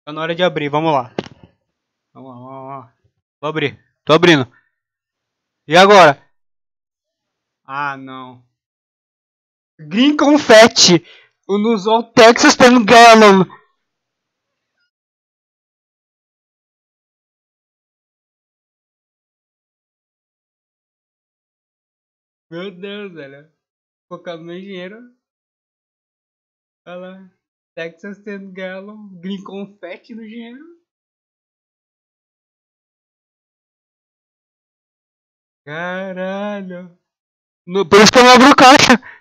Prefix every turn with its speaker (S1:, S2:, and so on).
S1: Tá na hora de abrir, vamos lá. Vamos lá, vamos lá. Vou abrir. Tô abrindo. E agora? Ah, não. Green Confetti. Inusual Texas Ten Gallon. Meu Deus, velho. Focado no engenheiro. Olha lá. Texas Ten Gallon. Green Confetti no engenheiro. Caralho. Por isso que eu não abro caixa.